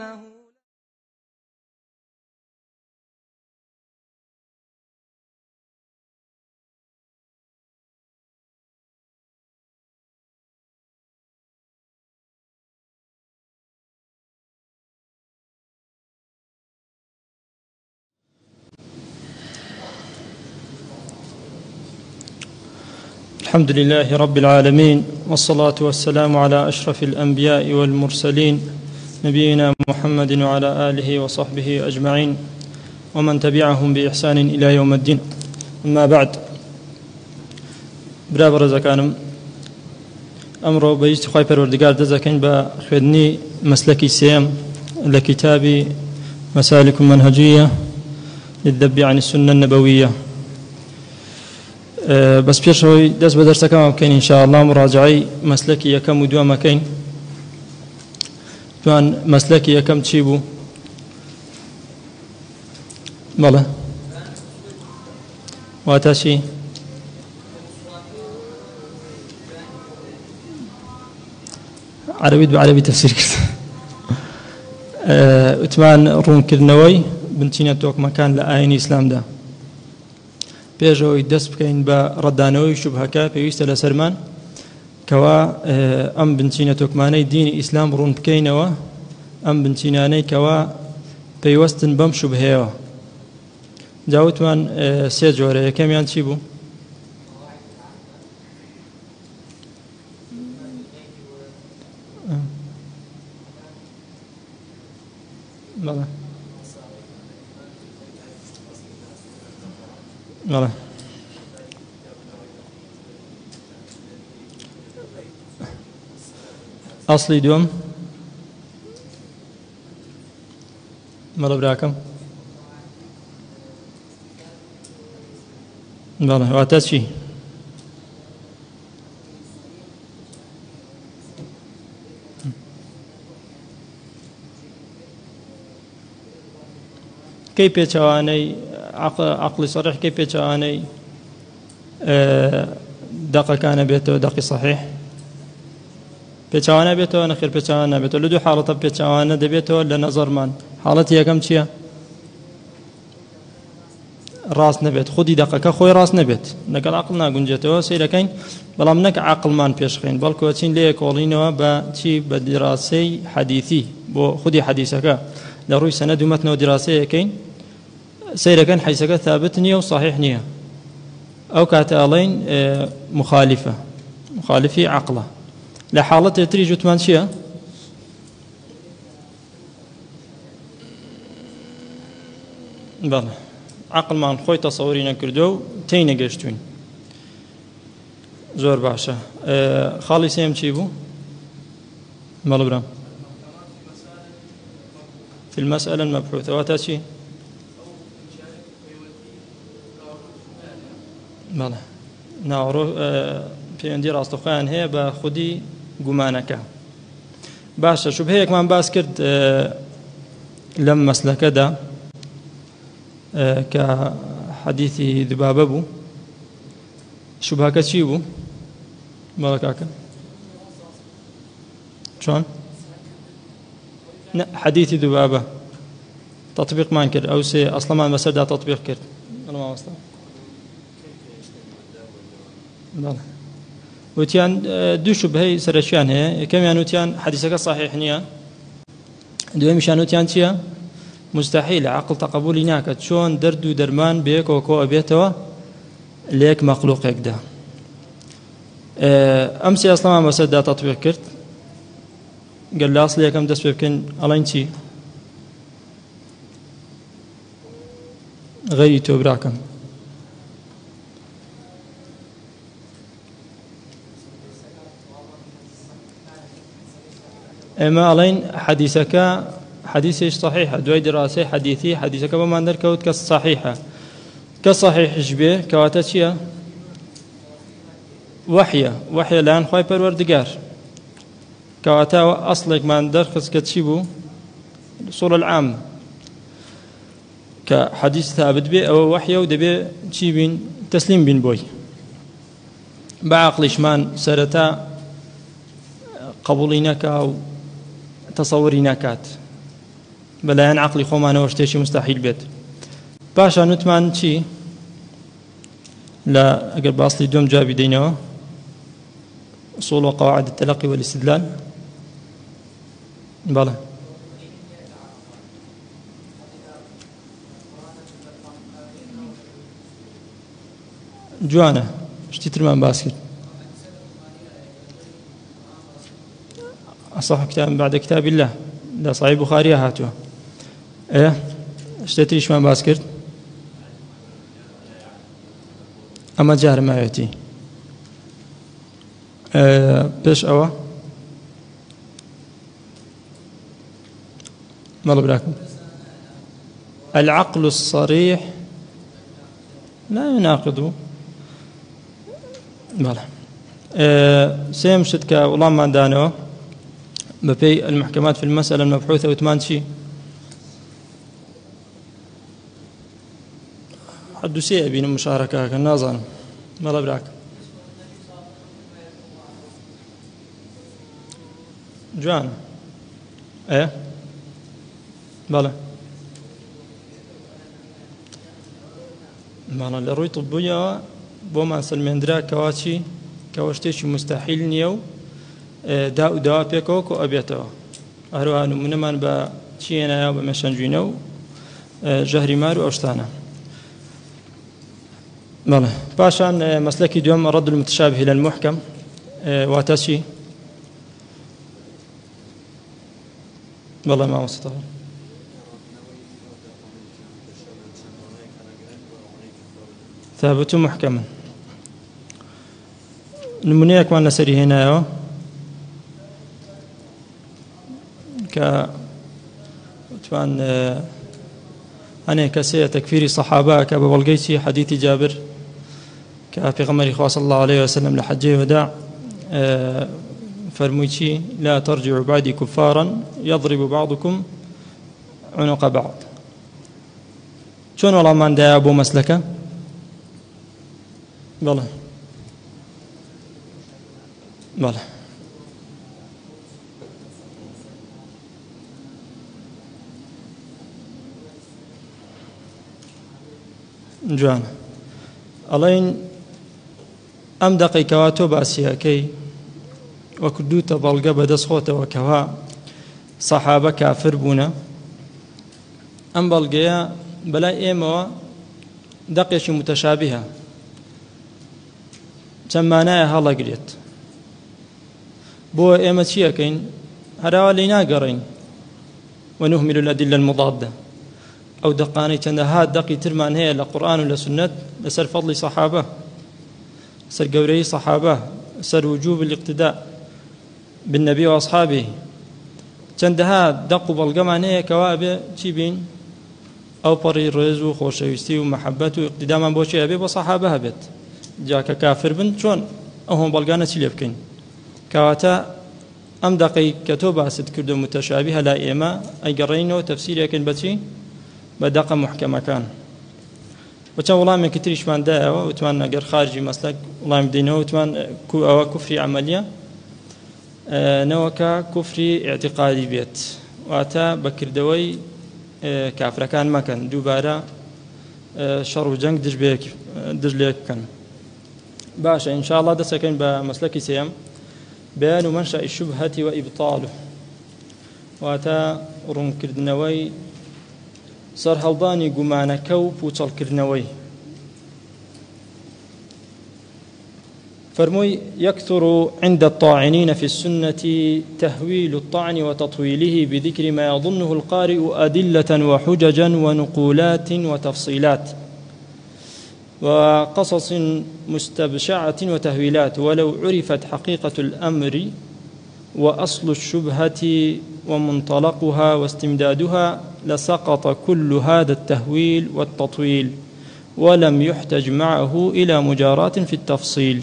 أنه الحمد لله رب العالمين، والصلاة والسلام على أشرف الأنبياء والمرسلين نبينا محمد وعلى آله وصحبه أجمعين ومن تبعهم بإحسان إلى يوم الدين. أما بعد، برابر زكانم أمره بيجت خواهي پروردگار دزكين بخدني مسلكي سيم لكتاب مسالك منهجية للذب عن السنة النبوية. بس بيشوي دس بدرس كم ممكن إن شاء الله مراجعي مسلكي يكم ودوا مكين توان مسلكي يكم تشيبو بله واتاشي عربي بعربي تفسير كرت اتمان رون كرنوي بنتينا توك مكان لآين إسلام ده بيجوي دس بكين بردانوي شبهكا بيست لسرمان كوا أم بنتينا توكماني دين إسلام رون بكينوا أم بنتيناني كوا بيوستن بم شبهيوا جاوت من سيجوري كم ينشيبو بله بله أصلي دوم بله براكم بله واتشي كيف يتواني عقل صريح كيف يتواني دقة كان بيته دقي صحيح بيتوانا بيته نخير بيتوانا بيته لدو حالة بيتوانا دبيته لنظر من حالتي كم شيء راس نبت خدي دقة كخوي راس نبت نقل عقلنا جنجته سيركين بلا منك عقل مان بيشخين بالكو تين ليه كولينوا بشي بدراسي حديثي بو خدي حديثك لروي سند ومتن ودراسي كين سيركين حيثك ثابت نية وصحيح نية أو كاتالين مخالفي عقله لحالة تريج تمانشيا بله عقل مان خوي تصورينا كردو تين قشتون زور باشا خالي سيم تشيبو مالبرام في المسألة المبحوثة واتاشي بله ناورو في عندي راستخوان هي بخدي قمانك باشا شو بهيك ما باس كرد لم مسلك دا كحديث ذباببو شو بهاك تشيبو مالكاك شلون حديث ذبابة تطبيق ما انكر او سي اصلا ما مسألة تطبيق كرد انا ما وصلت بله وتيان دو شبهه سرشان هي كم يعني وتيان حديثك صحيح نيا دوي مشان وتيان تيا مستحيل عقل تقبل هناك شلون درد ودرمان بيك وكو بيتوا ليك مخلوق هكذا امسي اصلا ما مسد تطبيق كرت قال لي اصلي كم دس بكن الانتي غيرتو براكم اما الين حديثك حديث صحيح دوي دراسه حديثي حديثك بما ندركوت كصحيحه كصحيح جبه كواتشيا وحي الان خوي پروردگار كواتا اصلك ما ندرخص كتشيبو الصوره العامه كحديث ثابت به او وحي ودبي تشيبين تسليم بن بوي بعقلش مان سرتا قبولينك او تصورينكات بەلایەن عەقڵی خۆمانەوە شتێکی مستەحیل بێت. پاشان وتمان چی لا ئەگەر باسی دوم جا بدەینەوە أصول وقواعد التلقي والاستدلال. بلى جوانه شتي ترمان باسكت أصح كتاب بعد كتاب الله لا صحيح بخاري هاتوا إيه اشتري شمان باسكت أما جار ما يأتي بيش أوا مالا براكم العقل الصريح لا يناقض بلى سيم شتكا والله ما دانو ببي المحكمات في المسألة المبحوثة وثمان شي حدو سيئة بين المشاركة كالنازان مالا براك جوان ايه بلى مالا لروي طبية بوما سلمندرا كواتشي كواشتيش مستحيل نيو داو دوا بيكوكو أبيتو أهروها نمونمان با چينا يو بمشنجينو جهري مارو أوشتانا بلى باشان مسلكي دوم رد المتشابه إلى المحكم واتشي والله ما وصلت ثابت محكما نمونية كمان لسري هنا طبعا أنا كسي تكفيري صحابة كبولجيتي حديث جابر كبيغمبر الله صلى الله عليه وسلم لحجه وداع فرميتي لا ترجعوا بعدي كفارا يضرب بعضكم عنق بعض. شلون والله ما عنده أبو مسلكة؟ بلى بلى جوان ألين أم دقيقة باسيا كي وكدوت بلغة بدس خوته وكوا صحابة كافر بونا أم بلغة بلا إيمو دقيقة متشابهة سماناها هلا قريت بو إيمة شيئكين هراوا لينا قرين ونهمل الأدلة المضادة أو دقاني تندهات دقي ترمان هي لقرآن ولا سنة لسر فضل صحابة سر قوري صحابة سر وجوب الاقتداء بالنبي وأصحابه تندهات دقوا بالقمان هي كوابه تشيبين أو بري رزو خوشويستي ومحبته واقتداء من بوشي أبي وصحابه بيت جاك كافر بن شون أهم بلغانة تليبكين كواتا أم دقي كتوبة ست كردو متشابهة لا إيما أي قرينو تفسير يكن بتي بدقة محكمة كان وكان والله من كتريش من داعوا وتمان أجر خارجي مسلك والله مدينه وتمان أو كفري عملية نوكا كفري اعتقادي بيت واتا بكردوي كافر كان ما كان دوبارة شر وجنگ دج ليك كان باشا إن شاء الله دسكن بمسلكي سيم بيان منشأ الشبهة وإبطاله واتا رم كردنوي صار هلضاني قمانا كوب وصل كردنوي فرموي يكثر عند الطاعنين في السنة تهويل الطعن وتطويله بذكر ما يظنه القارئ أدلة وحججا ونقولات وتفصيلات وقصص مستبشعة وتهويلات ولو عرفت حقيقة الأمر وأصل الشبهة ومنطلقها واستمدادها لسقط كل هذا التهويل والتطويل ولم يحتج معه إلى مجاراة في التفصيل.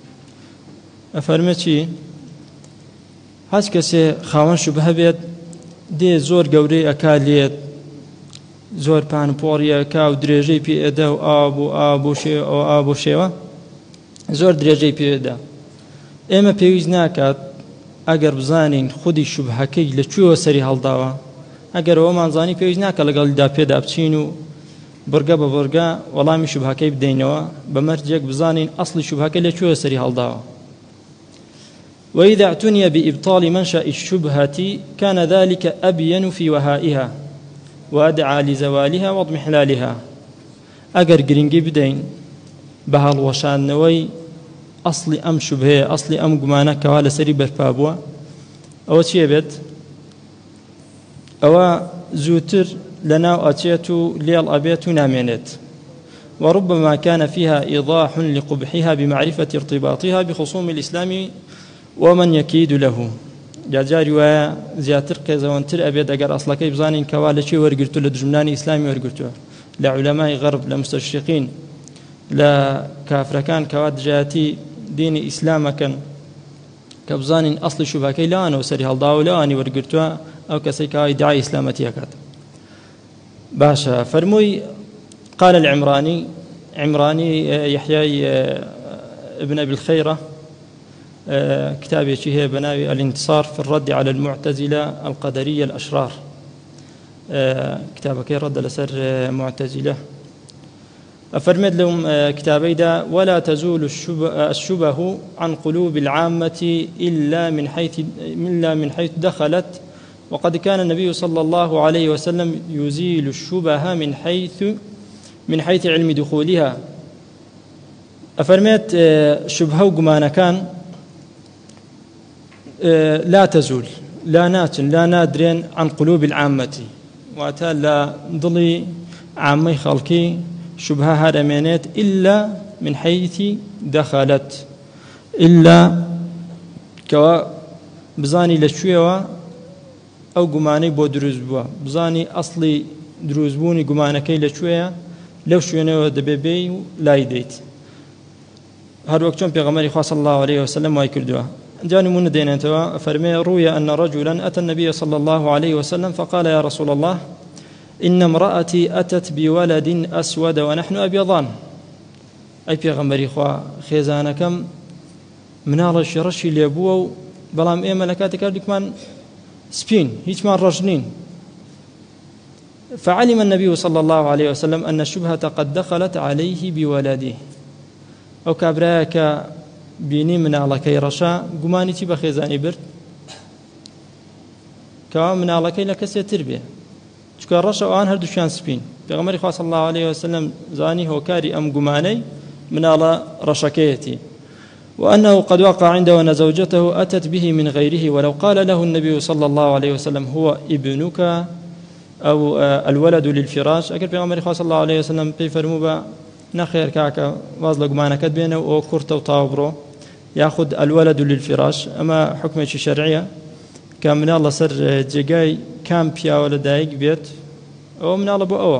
أفرمتي هاش كسي خاوان شبهة بيت دي زور قوري أكاليت زور پان پوریا کاو درێژەی پێ ئەدا و ئابۆ شێوە زۆر درێژەی پێ ئەدا ئێمە پێویست ناکات ئەگەر بزانین خودی شوبهەکەی لەکوێوە سەری هەڵداوە ئەگەر ئەوەمان پێویست ناکە لەگەڵیدا پێدا بچین و بڕگە بە بڕگە وەڵامی شوبهەکەی بدەینەوە بەمەرجێک بزانین ئەسڵی شوبهەکە لەکوێ سەری هەڵداوە. وإذا اعتني بإبطال منشأ الشبهة كان ذلك أبين في وهائها وأدعى لزوالها واضمحلالها. أجر جرينجي بدين بهالوشان نوي أصل أم شبهة أصل أم جمانة كوالا سري بربابوا أو شيء بيت أو زوتر لنا أتيتو ليال أبيت نامينت، وربما كان فيها إيضاح لقبحها بمعرفة ارتباطها بخصوم الإسلام ومن يكيد له. جاري وزياتر كزوانتر أبيت أجر أصلك بزانين كوالا شيء ورجرتو لدجمناني إسلامي ورجرتو لعلماء غرب لمستشرقين لا كافر كان كواد جاتي دين إسلام كان كبزانين أصل شبهكي لا أنا وسري هالضاو لا أنا ورجرتو أو كسيكا يدعي إسلامتي أكاد باشا. فرموي قال العمراني يحيى ابن أبي الخيرة كتابي شيء بناوي الانتصار في الرد على المعتزلة القدرية الأشرار، كتابك رد لسر معتزلة. أفرمد لهم كتابي دا ولا تزول الشبه عن قلوب العامة إلا من حيث دخلت، وقد كان النبي صلى الله عليه وسلم يزيل الشبه من حيث علم دخولها. أفرميت شبهة وقمانا كان لا تزول لا نادرين عن قلوب العامة، وأتى لا ضلي عامي خلقي شبهة هرمينات إلا من حيث دخلت، إلا كوا بزاني لشوية أو قماني بو دروز بوا بزاني أصلي دروز بوني قمانا كي لشوية لو شوية دبيبي لا يديت. هر وقت جون بيغمري خاص الله عليه وسلم ويكردوها جاني من دينتوا. فرمي روي أن رجلا أتى النبي صلى الله عليه وسلم فقال يا رسول الله إن امرأتي أتت بولد أسود ونحن أبيضان. أي بيغمري خوا خيزانكم من الله الشرشي ليبوه بلام إيه ملكاتك لكمان سبين هيك ما رجنين. فعلم النبي صلى الله عليه وسلم أن الشبهة قد دخلت عليه بولده، أو كابراك بيني من الله كي رشا قماني تبا خيزاني برد كوا من الله كي لكسي تربية شكا رشا وآن هردو شان سبين. بيغمري خاص الله عليه وسلم زاني هو كاري أم قماني من الله رشكيتي، وأنه قد وقع عنده أن زوجته أتت به من غيره، ولو قال له النبي صلى الله عليه وسلم هو ابنك أو الولد للفراش أكل بيغمري خاص الله عليه وسلم بيفرمو با نخير كاكا واز لقمانك بينه وكرته وطاوبرو ياخذ الولد للفراش. أما حكمة شرعية كان من الله سر جيجاي كام بيا ولا دايق بيت أو من الله بو أوا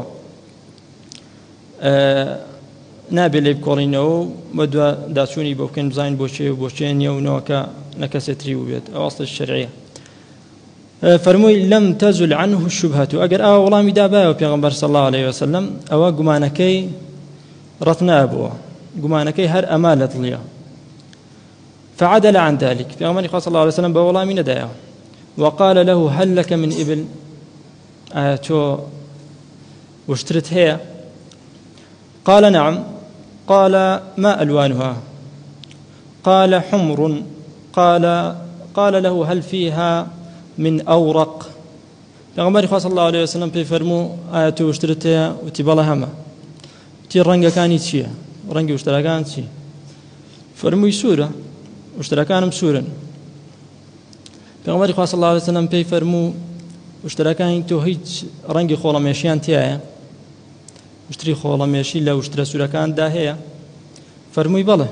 نابي لي بكورينو ودوا داسوني بوكن بزاين بوشين يونوكا نكستري وبيت أو أصل الشرعية. فرموي لم تزل عنه الشبهة أجر والله مدابا وبيغمبر صلى الله عليه وسلم أو قمانكي رتنا أبوه قمانكي هر أمالة ليه فعدل عن ذلك. في أمر صلى الله عليه وسلم بولا من دايا وقال له هل لك من إبل تو واشترت هي؟ قال نعم. قال ما ألوانها؟ قال حمر. قال له هل فيها من أورق؟ في أمر صلى الله عليه وسلم في فرمو تو واشترت هي وتبالها ما تي رنجا كانت شيء رنجي واشتراكان شيء فرمو سورة واشتراكان مسورا. پیغمبر خدا صلی الله علیه و سلم پی فرمو واشتراكان تو هیچ رنگی خولا میشیان تیه واشتری خولا میشی لا واشترا سورکان ده هيا فرموی بله.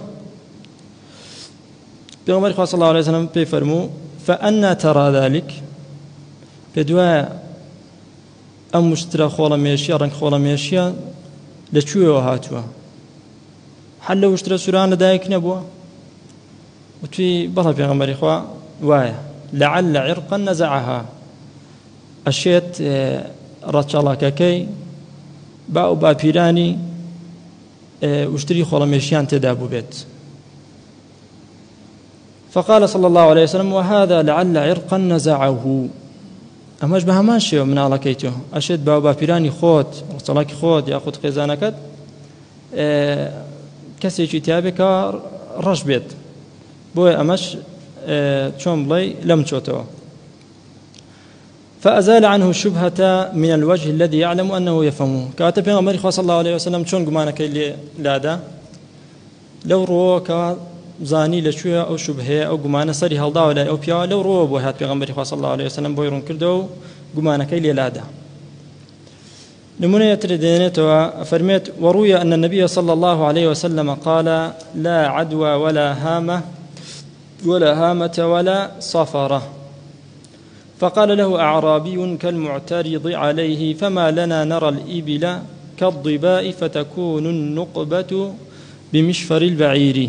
پیغمبر خدا صلی الله علیه و سلم پی فرمو فأنا ترى ذلك بدوا ام واشترا خولا میشی رنگ خولا میشی لچوی وهاتوا حل واشترا سوران دايك نبوا وتي بلا پیغمبر خوا وایا لعل عرقا نزعها اشيت رچلاككي باو باپیرانی واشتري خولمشيان تدابو بيت. فقال صلى الله عليه وسلم وهذا لعل عرقا نزعه ئەمەش بە هەمان شێوە مناڵەکەیتەوە ئەشێت باو باپیرانی خۆت ڕستەڵاکی خۆت یاخود خێزانەکەت کەسێکی تیابێکەوە ڕەش بێت بۆیە ئەمەش چۆن بڵێ لەم چۆتەوە فأزال عنه الشبهة من الوجه الذي يعلم أنه يفهمه كاتب پیغمبر صلى الله عليه وسلم چۆن گومانەکەی لێ لادا لەو ڕۆوەکەوە زانی لەکوێ ئەو شوبهەیە ئەو گومانە سەری هەڵداوە لای ئەو پیاوە لەو ڕۆوە بۆ هات پێغەمبەری خوا صلی الله عليه وسلم بۆی ڕوون کردەوە و گومانەکەی لێ لادا نمونەیە تر دێنێتەوە فەرمێت وروي أن النبي صلى الله عليه وسلم قال لا عدوى ولا هامة ولا صفرة فقال له أعرابي كالمعترض عليه فما لنا نرى الإبل كالضباء فتكون النقبة بمشفر البعير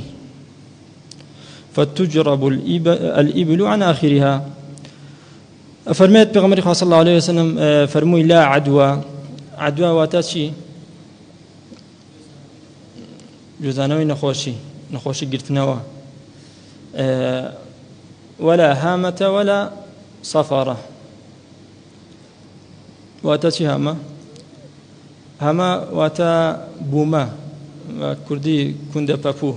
فتجرب الإبل عن آخرها فرميت بغمر صلى الله عليه وسلم فرموي لا عدوى واتاتشي جوزانوي نخوشي قرتنوا ولا هامة ولا صفرة واتاتشي هما واتا بوما كردي كندا بابو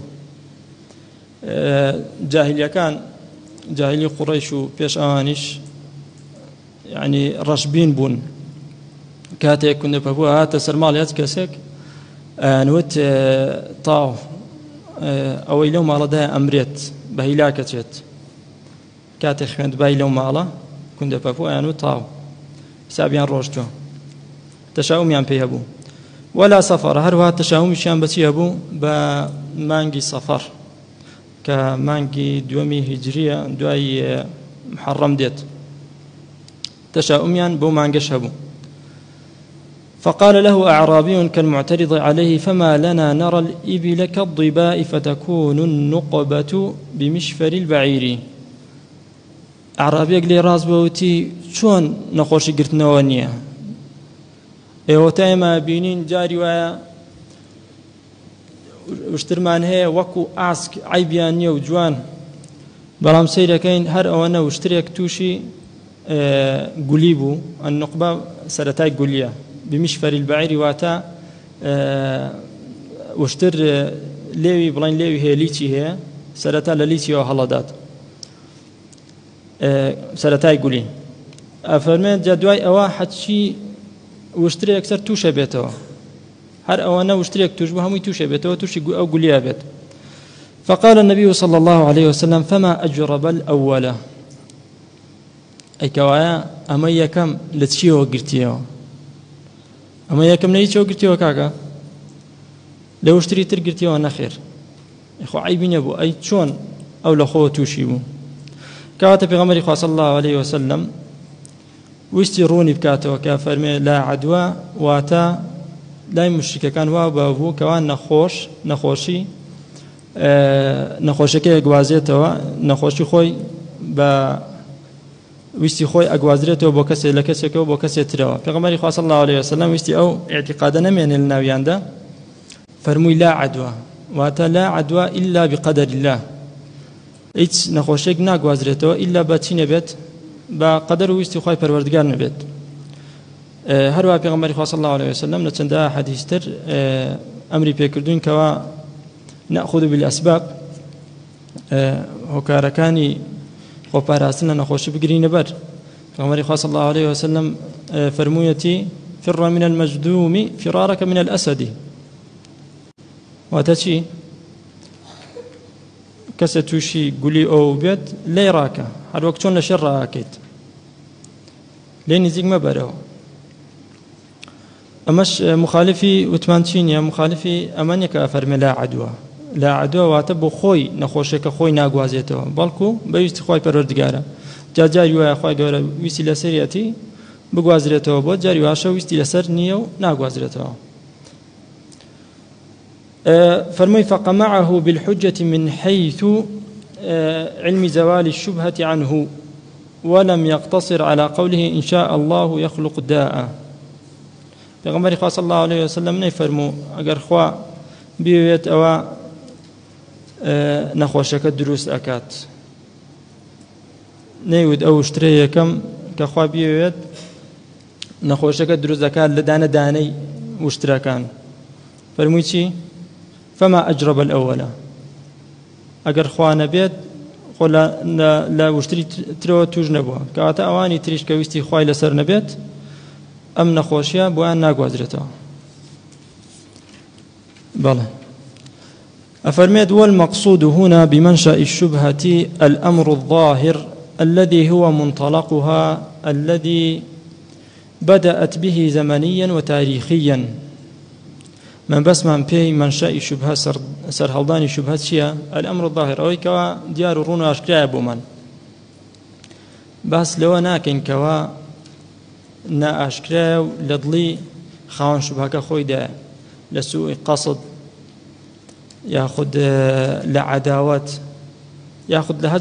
جاهلي قريش بيش أوانيش يعني رشبين بون كاتي كندا بابو هاتا سرمال يات كاسك نوت طاو أو يلو مالا ده أمريت بهيلاكة جت كاتي خمد بايلو مالا كندا بابو أنو طاو سابيان روشتو تشاؤم يان بيهبو ولا سفر هروها تشاؤم شان بتيهبو بمانجي سفر كمانجي دومي هجرية دواي محرم ديت تشاؤميا بو مانجش هبو فقال له أعرابي كالمعترض عليه فما لنا نرى الإبل كالضباء فتكون النقبة بمشفر البعير أعرابي قال لي راز بوتي شون نخوشي قرتنا ونيا ئێوەتایمە بینین جاری وایە وشترمان هەیە وەکو ئاسک عیبیان نییە و جوان بەڵام سەیرەکەین هەر ئەوەنە وشترێک تووشی گولی بوو النقبە سەرەتای گولیە بمشفەر البعیر واتە وشتر لێوی بڵین لێوی هەیە لیچی هەیە سەرەتا لە لیچیەوە هەڵەدات سەرەتای گولی ئەفەرمێت جا دوای ئەوە حەچی وشترێک سەر تووشە بێتەوە هەر ئەوەنە وشترێک توش بوو هەمووی تووشە بێتەوە تووشی ئەو گولیا بێت فقال النبي صلى الله عليه وسلم فما أجرب الأول أي كوايا أما يكم لتشيو قرتيو أما يكم نيتشو قرتيو كاكا لو اشتري ترقرتيو أنا خير إخو عيبين يبو أي شون أو لخوة توشيبو كاتب غمري صلى الله عليه وسلم ويستيروني بكاتو كافرمي لا عدوى واتا لا مشرك كان وابو كوان نخوشي نەخۆشەکەی ئەگوازرێتەوە نەخۆشی خۆی بە ویستی خۆی ئەگوازرێتەوە بۆ کەسێک لە کەسێکەوە بۆ کەسێک ترەوە پێغەمبەری خوا صلی الله علیه وسلم ویستی ئەو ئیعتیقادە نەمێنێ لە ناویاندا فەرمووی لا عدوە واتە لا عدوە إلا بقدر الله هیچ نەخۆشێک ناگوازرێتەوە إلا بە چی نەبێت بە قەدەر و ویستی خۆی پەروەردگار نەبێت هەروە پێغەمبەری خوا صلی الله علیه وسلم لە چەندە حەدیثتر ئەمری پێکردوون کەوا نأخذ بالأسباب هۆکارەکانی خۆپاراستن لە نەخۆشی بگرینە بەر پێغەمبەری خوا صلی الله عليه وسلم فەرموویەتی فر من المجذوم فرارك من الأسد واتە چی کەسە تووشی گولی ئەو بێت لێی ڕاکە هەر وەک چۆن لە شەر ڕاکەیت لێ نزیک مەبەرەوە ئەمەش مخالفی وتمان چینیە مخالفی ئەمانە کە فەرمێ لا عدوە لا عدوە واتە بۆ خۆی نەخۆشێکە خۆی ناگوازێتەوە بەڵکو بەویستی خۆی پەروەردگارە جاری وایە خۆی گەورە ویستی لەسەریەتی بگوازرێتەوە بۆ جاری واشە ویستی لەسەر نییە و ناگوازرێتەوە فەرمووی فقمعه بالحجة من حيث علم زوال الشبهة عنه ولم يقتصر على قوله إن شاء الله يخلق الداء پێغەمبەری خوا صلی الله عليه وسلم نەیفەرموو ئەگەر خوا بێوێت ئەوە نەخۆشەکە دروست ئەکات نەیوت ئەو شترە یەکەم كخوا بيوت نخوشك دروز دكات لدانا داني واشتراكان فرمويتي فما أجرب الأول أجر خوانا بيت قولا لا واشتري ترو توج نبوه كواتا أواني تريش كويستي خواي لسر نبيت أم نخوشيا بوان ناقوازرته بلى أفرميت والمقصود هنا بمنشأ الشبهة الأمر الظاهر الذي هو منطلقها الذي بدأت به زمنيا وتاريخيا من بس من بي منشأ الشبهة سر هلدان الشبهة شيء الأمر الظاهر أو كوا ديار رونا أشكرا بومن بس لو ناكن كوا نا أشكرا لضلي خان شبهة كخوي دا لسوء قصد ياخذ لعداوات ياخذ لهج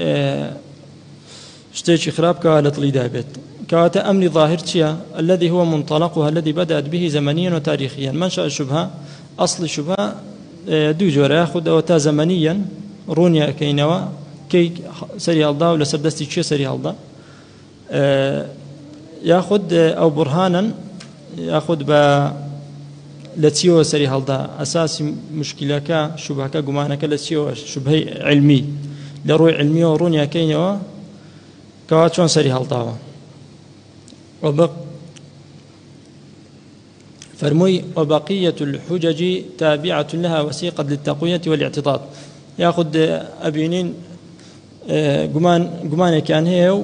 شتيش خراب كالت لي دابت كاتا أمن ظاهر شيء الذي هو منطلقها الذي بدأت به زمنيا وتاريخيا منشأ الشبهة أصل الشبهة دو جورا ياخذ أوتا زمنيا رونيا كينوا كي سري الله ولا سردستي شيء سري الله ياخذ أو برهانا ياخذ لتيو سري هالدا أساس مشكلة شبهة جمانك لتيو شبهة علمي لروي علمي ورونيا كينوا كواتشون سري هالدا فرمي وبقية الحجج تابعة لها وسيقة للتقوية والاعتضاد ياخذ أبينين جمان كان هي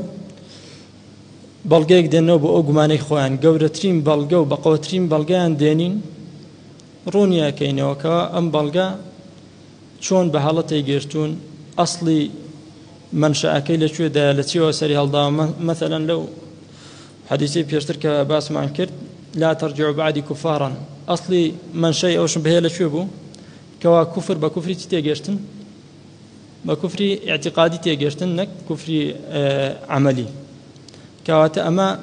بلغيك دينو بو جماني خوان جورترين بلغو بقوترين بلغان دينين رونيا كينوكا أم بلغا شون بحالتي جيرتون أصلي منشأ كيلا شو دا لتيو سري هالدا مثلا لو حديثي بيشترك باس معن كرد لا ترجعوا بعدي كفارا أصلي منشأ أوشن بهيلا شو بو كوا كفر بكفري تيجيرتن بكفري اعتقادي تيجيرتن نك كفري عملي كواتا أما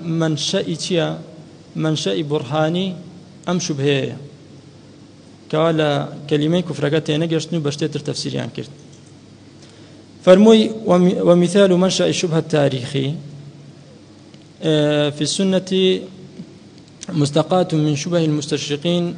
منشأ برهاني أم شبهية كوالا كلمة كفرقات نجشنو بشتتر تفسيريان كرت فرموي ومثال منشأ الشبهة التاريخي في السنة مستقاة من شبه المستشرقين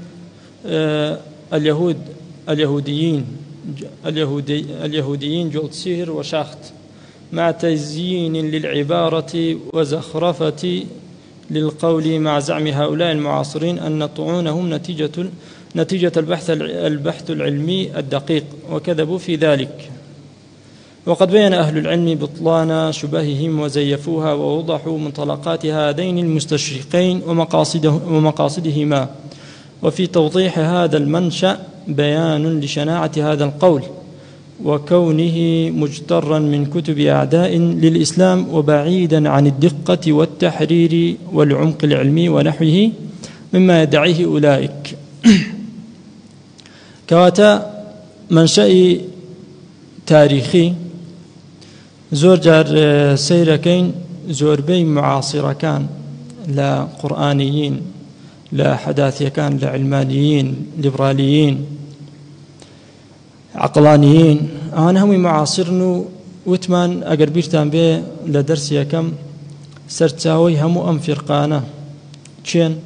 اليهوديين جولتسير وشاخت مع تزيين للعبارة وزخرفة للقول مع زعم هؤلاء المعاصرين أن طعونهم نتيجة البحث العلمي الدقيق وكذبوا في ذلك وقد بين أهل العلم بطلان شبههم وزيفوها ووضحوا منطلقات هذين المستشرقين ومقاصدهما وفي توضيح هذا المنشأ بيان لشناعة هذا القول وكونه مجترا من كتب أعداء للإسلام وبعيدا عن الدقة والتحرير والعمق العلمي ونحوه مما يدعيه أولئك كواتا منشأ تاريخي زور جار سيركين زور بي معاصرة كان لا قرآنيين لا حداثية كان لا علمانيين ليبراليين عقلانيين أنا هم معاصرنو وثمان أجر بيرتان به لدرس يكم سرتاوي همو أم فرقانة تشين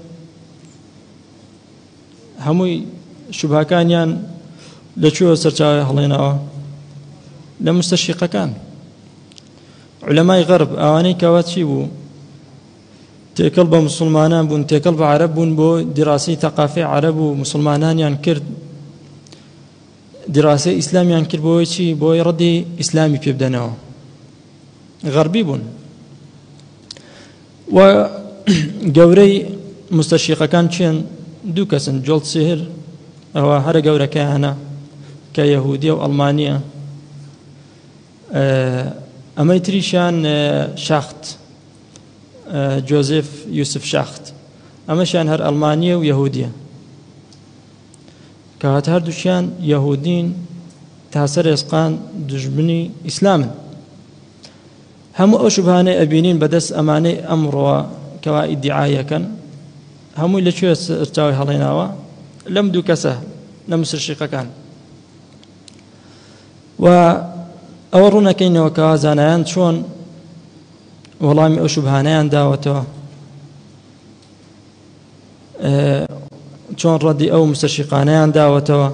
همو شبه كان يان لشو سرتاوي هلينا لمستشرق كان علماء غرب أواني كواتشي بو تيكلب مسلمانان بون تيكلب عرب بون بو دراسي ثقافي عرب ومسلمانان يان كرد دراسة إسلامي عن كل بويشي بوي ردي إسلامي بيبدأناه غربي بون وجوري مستشرقة كان شين دوكسن جولد سهر أو هر جورة كهنا كيهودية وألمانيا أما يتريشان شاخت جوزيف يوسف شاخت أما شان هر ألمانيا ويهودية كهات هردوشان يهودين تاسر إسقان دجبني إسلاما هم أشبهاني أبينين بدس أماني أمر كوا ادعايا كان هم اللي شو ارتاوي هليناوا لم دو كسه لم سرشيقا كان وأورونا كين وكازانيان شون وەڵامی ئەو شوبهانەیان داوەتەوە چۆن ڕەدی ئەو مستەشرقانەیان داوەتەوە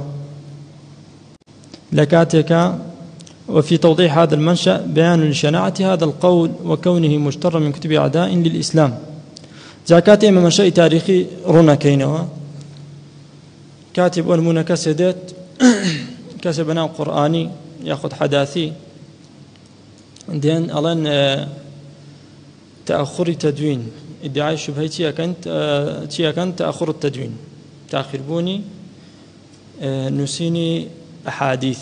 لە کاتێکە. وفي توضيح هذا المنشأ بيان لشناعة هذا القول وكونه مجترا من كتب أعداء للإسلام. زكاة من منشأ تاريخي رونا كينوا كاتب أنمونا كسدت كسبنا قرآني يأخذ حداثي دين ألان تأخر التدوين ادعاء شبهي تيا كانت تأخر التدوين تأخر بوني نسيني أحاديث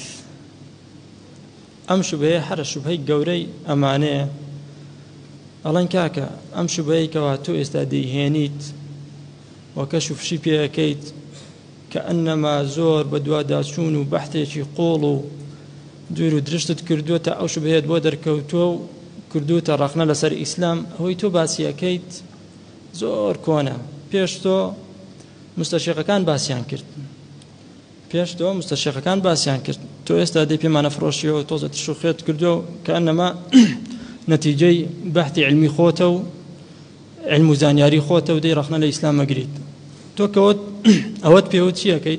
أم شبهي حر شبهي قوري أمانة ألان كاكا أم شبهي كواتو استادي هينيت وكشف شبيه كيت كأنما زور بدوا داسون وبحثي قولوا دورو درشتت كردوتا أو شبهيت بودر كوتو كردوتا رخنا لسر إسلام هويتو باسيا كيت زور كونا بيشتو مستشيقة كان باسيان كرت بيشتو مستشيقة كان باسيان كرت تو استادي بما نفروشيو توزة الشوخيت كردو كأنما نتيجي بحثي علمي خوتو علم زانياري خوتو دي رخنا لإسلام مقريد تو كوت أود بيوتشيا كيت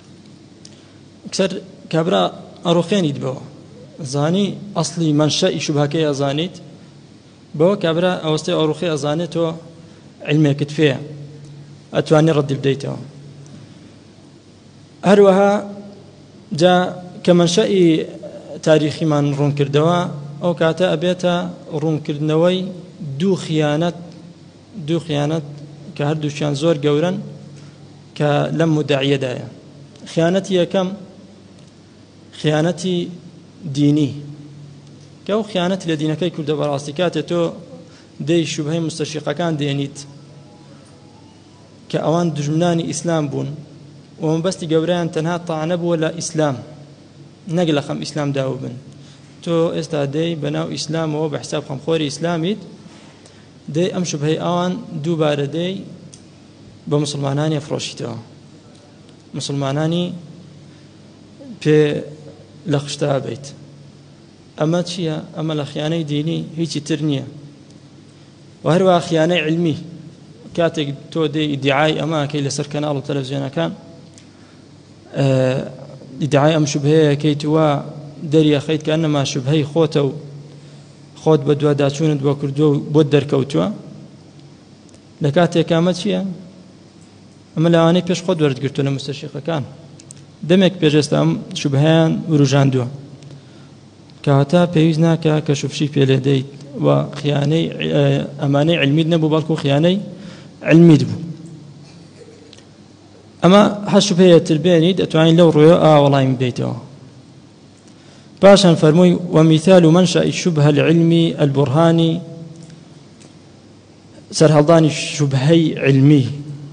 أكثر كابرا أروخين يدبوا زاني أصلي منشأ شبهكي أزانيت بوا كابرا أوستي أروخي أزانيتو علمي كتفيه أتواني رد بديته هروها جاء كمنشأ تاريخي من رون كردوا أو كاتا أبيتا رون كردنوي دو خيانة كهردو شان زور قورا كلم مدعية دايا خيانتي كم خيانتي ديني كو خيانتي لدينكي كرد براستكات تو دي شبهي مستشرقة كان دينيت كأوان دجمناني إسلام بون ومن بس قوران تنها طعنب ولا إسلام نقل خم إسلام داوبن تو استادي بناو إسلام وبحساب خم خوري إسلاميت دي أم شبهي أوان دوباره دي بمسلماناني أفروشيتوا مسلماناني في لخشتا بيت أما تشيا أما الخيانة ديني هيك ترنية وهروا خيانة علمي كاتك تو دي ادعاء أما كي لسر كنال التلفزيون كان ادعاء أم شبهي كي توا دريا خيت كأنما شبهي خوتو خود بدوا داچون دوا كردو بودر كوتوا لكاتي كامتشيا أما لواني بيش خود ورد قرتو لمستشيقة كان دمك بيجستم شبهان وروجاندوا كاتا بيزنا كشوف شي في لدي وخياني أماني علمي نبو بالكو خياني علمي دبو أما هالشبهية تربيني أتواني لو رؤيا والله يمديتوا باشا فرموي ومثال منشأ الشبهة العلمي البرهاني سرهلضاني الشبهي علمي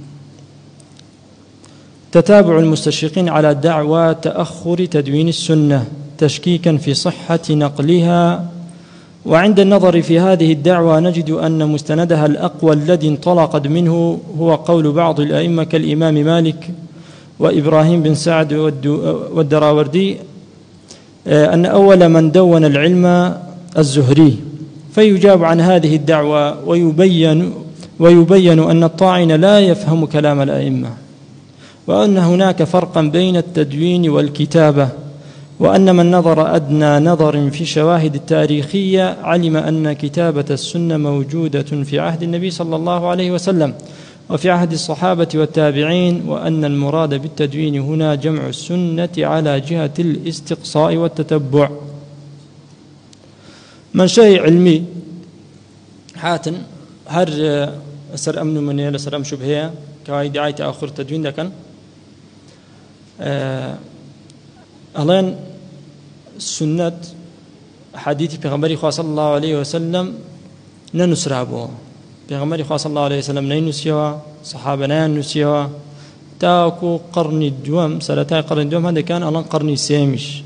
تتابع المستشرقين على دعوى تأخر تدوين السنة تشكيكا في صحة نقلها وعند النظر في هذه الدعوى نجد أن مستندها الأقوى الذي انطلقت منه هو قول بعض الأئمة كالإمام مالك وإبراهيم بن سعد والدراوردي أن أول من دون العلم الزهري فيجاب عن هذه الدعوى ويبين أن الطاعن لا يفهم كلام الأئمة وأن هناك فرقا بين التدوين والكتابة وأن من نظر أدنى نظر في الشواهد التاريخية علم أن كتابة السنة موجودة في عهد النبي صلى الله عليه وسلم وفي عهد الصحابة والتابعين وأن المراد بالتدوين هنا جمع السنة على جهة الاستقصاء والتتبع. من شيء علمي حاتن هر سر أمن من سر أم شبهية كواي دعاية آخر تدوين لكن ألان سنة حديث پیغمبری خدا صلی الله علیه و سلم ننسرابو پیغمبری خدا صلی الله علیه و سلم ننسیوا صحابه ننسیوا تاكو قرن الدوام سلطاي قرن الدوام هذا كان ألان قرن سيمش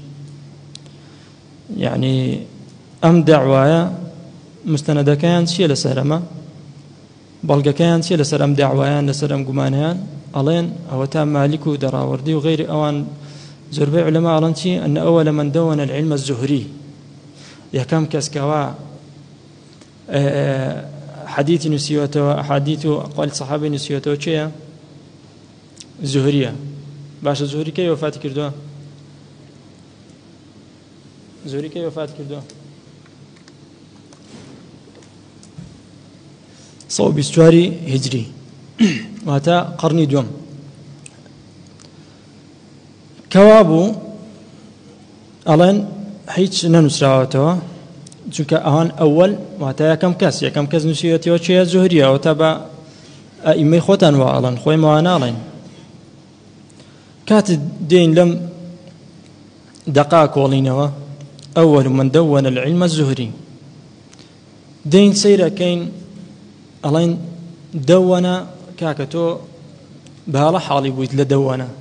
يعني أم دعوايا مستندة كان شيء لسرما بلغا كان شيء لسرم دعوايا لسرم قمانيان ألين أو تام مالك ودراوردي وغير أوان زربي علماء ألانتي أن أول من دون العلم الزهري يكام كسكوا حديث نسيوته أحاديث أقوال الصحابة نسيوته شيء زهرية باش زهري كي وفاة كردوه زهري كي وفاة كردوه صوب بستواري هجري وهذا قرني دوم كوابو ألين هيج ننسراوتوا چونکە ئەوان ئەوەل واتە یەکەم کەس نووسیوەتەوە چێە زوهریە ئەوە تا بە ئەئیمەی خۆتان وا ئەڵێن خۆی ماوە ناڵێن کاتت دێین لەم دەقا کۆڵینەوە ئەوەل من دەوەنە العلمە الزوهری دێین سەیرەکەین ئەڵێن دەوەنە کاکە تۆ بەهاڵە حاڵی بوویت لە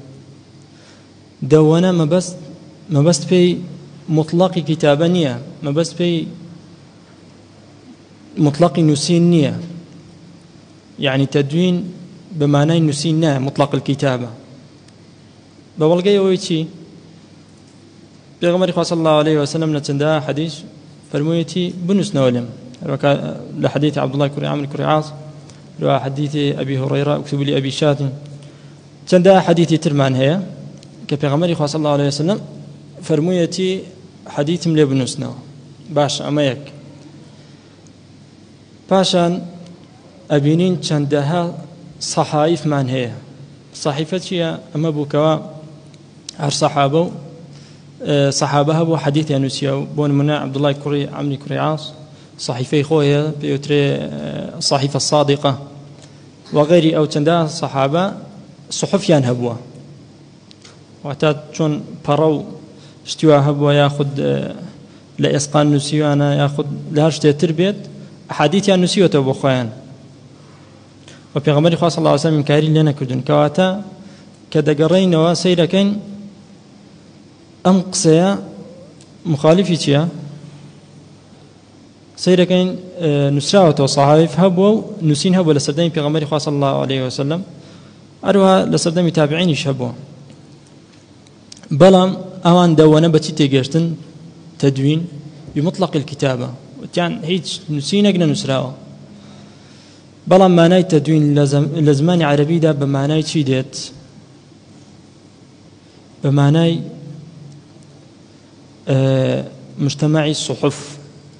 دەوەنە مەبەست پێی مطلقی کتابە نییە مەبەست پێی مطلقی نووسین نییە يعني تدوين بمعنى نسينا مطلق الكتابة بولغي ويتي بيغمر صلى الله عليه وسلم نتندا حديث فرمويتي بنس نولم لحديث عبد الله كري عامر كري عاص حديث أبي هريرة اكتب لي أبي شات تندا حديث ترمان هي كبيغمر صلى الله عليه وسلم فرمويتي حديث ملي بنسنا باش أميك باشان أبينين چندها صحائف من هي صحيفتي أما بوكوا هر صحابة بو حديث ينسيو بون منا عبد الله كري عمري كري عاص صحيفي خويا بيوتري الصحيفة الصادقة وغيري أو چندها صحابة صحف ينهبوا وعتاد شون برو اشتوا هبوا ياخد لإسقان نسيو أنا ياخد لهرشت تربيت أحاديث ينسيو تبو خوان وبيغمبري صلى الله عليه وسلم كاري لنا كردون كواتا كدقرين وسيركين أم قصيا مخالفي تيا سيركين نسراوة وصحائف هبوا نسين هبوا لسردين بيغمبري صلى الله عليه وسلم أروها لسردين متابعين يشهبوا بلام أوان دوانا بتي تيجرتن تدوين بمطلق الكتابة يعني هيج نسينا قنا نسراوة بلام معناي تدوين لزمان عربي دا بمعناي شي ديت بمعناي مجتمعي الصحف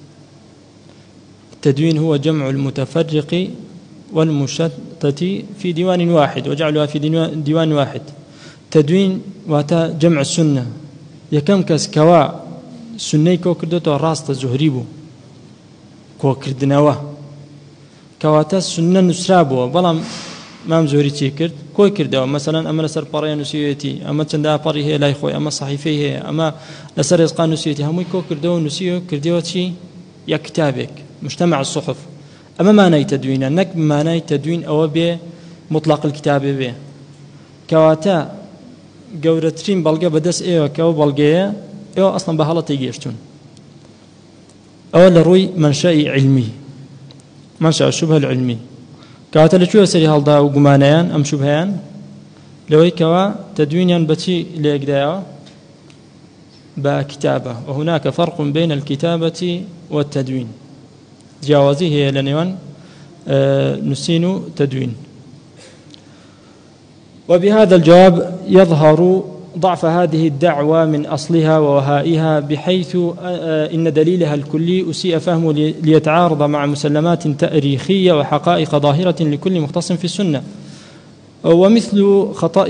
التدوين هو جمع المتفرق والمشتت في ديوان واحد وجعلها في ديوان واحد تدوين واتا جمع السنة يكم كس كوا سنة كو كردتو راست زهريبو كو كردنوا كواتا سنة نسرابو بلام مام زهري تي كرد كوي كردوا مثلا اما لسر باريا نسيتي اما تندا باري هي لاي خوي اما صحيفه هي اما لسر اسقان نسيتي همي كو كردوا نسيو كردوا تي يا كتابك مجتمع الصحف اما معنى تدوين انك معنى تدوين او به مطلق الكتابه به كواتا گەورەترین بەڵگە بەدەست ئێوە کەەوە بەڵگەیە ئێوە ئەسڵەن بە هەڵەتی گەشتون ئەوە لە ڕووی منشەئی علمی منشأ الشبهة العلمي کەواتە لەکوێوە سەری هەڵدا و گومانەیان ئەم شوبهەیان لەوەی کەوا تدوینیان بەچی لێکدایەوە بە کتابە وهناك فرق بين الكتابة والتدوين جیاوازی هەیە لە نێوان نووسین و تدوین وبهذا الجواب يظهر ضعف هذه الدعوة من أصلها ووهائها بحيث إن دليلها الكلي أسيء فهمه ليتعارض مع مسلمات تاريخية وحقائق ظاهرة لكل مختص في السنة ومثل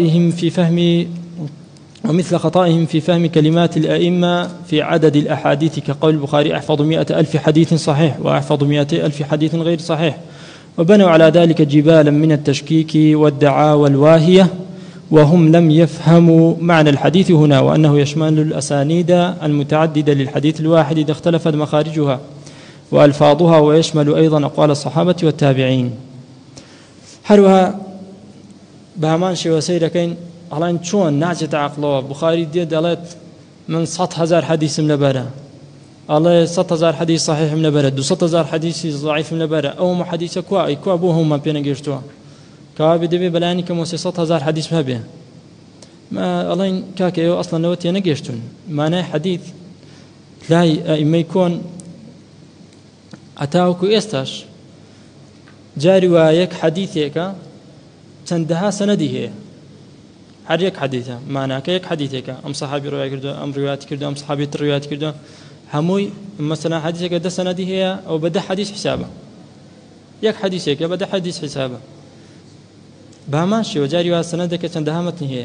خطائهم في فهم كلمات الأئمة في عدد الأحاديث كقول البخاري أحفظ 100,000 حديث صحيح وأحفظ 200,000 حديث غير صحيح وبنوا على ذلك جبالا من التشكيك والدعاوى الواهية وهم لم يفهموا معنى الحديث هنا وأنه يشمل الأسانيد المتعددة للحديث الواحد إذا اختلفت مخارجها وألفاظها ويشمل أيضا أقوال الصحابة والتابعين هروها بهمان شيء وسيركين على شون نعجة عقله بخاري دي دلت من 100,000 حديث من برا الله 100,000 حديث صحيح من برا 200,000 حديث ضعيف من برا أو محدث كوا أبوهم ما بين جرتوا كوا بدبي بلاني كم 100,000 حديث ما بين ما الله كاكيو أصلا نوتي نجشتون معناه حديث لا ما يكون هەتاوەکو ئێستاش جاری وایەک حەدیثێکە چەندەها سەنەدی هەیە، هەر یەک حەدیثە ماناکە یەک حەدیثێکە، ئەم سەحابی ڕوای کردو، ئەم ڕوایەتی کردو، ئەم سەحابی تر ڕوایەتی کردو، هەمووی مەسەلا حەدیثێکە 10 سەنەدی هەیە، ئەو بە 10 حەدیث حسابە، یەک حەدیثێکە بە 10 حەدیث حسابە. بە هەمان شێوە جاری وا سەنەدێکە چەندەها مەتنی هەیە،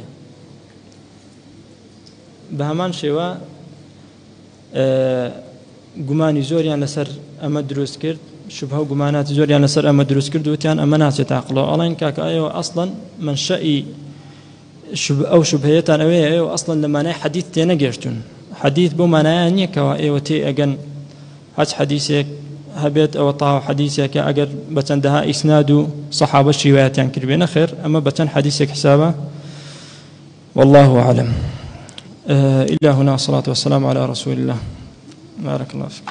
بە هەمان شێوە گومانی زۆریان لەسەر ئەمە دروست کرد، شوبهە و گوماناتی زۆریان لەسەر ئەمە دروست کرد، وتیان ئەمە ناچێت عەقڵەوە. ئەڵێن کاکە ئێوە ئەسڵەن منشەئی ئەو شوبهەیەتان ئەوەیە ئێوە ئەسڵەن لە مانای حەدیث تێنەگەشتون. حەدیث بۆ مانایان نییە کەەوە ئێوە تێ ئەگەن هەچ حەدیثێک هەبێت ئەوە تاو حەدیثێکە ئەگەر بە چەندەها ئیسناد و سەحابە ڕیوایەتیان کردبێ، نەخێر ئەمە بە چەند حەدیثێک حسابە. والله أعلم. إلا هنا الصلاة والسلام على رسول الله. بارك الله فيك.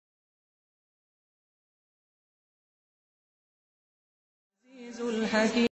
الحكيم.